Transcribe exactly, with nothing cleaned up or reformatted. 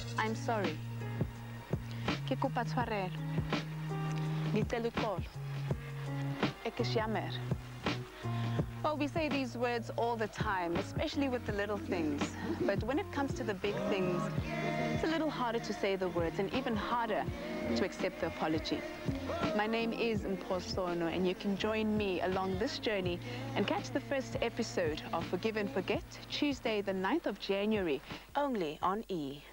I'm sorry. Ke kopa tshwarelo. Ngicela uxolo. Eke jammer. Well, we say these words all the time, especially with the little things. But when it comes to the big things, it's a little harder to say the words and even harder to accept the apology. My name is Mpho Sono, and you can join me along this journey and catch the first episode of Forgive and Forget, Tuesday, the ninth of January, only on E!